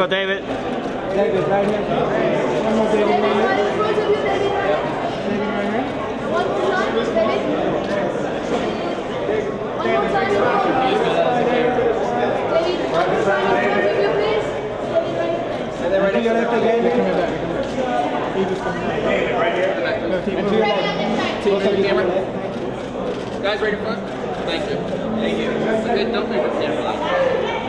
go, David. David, right here. One more David right here. David right here. One more time, David. One more time, David, one more time, please. And then right to your left again. Coming back. He just coming back. David, right here. No, keep to your left. Camera. Guys, right in front. Thank you. Thank you. Good, don't make it stand for that.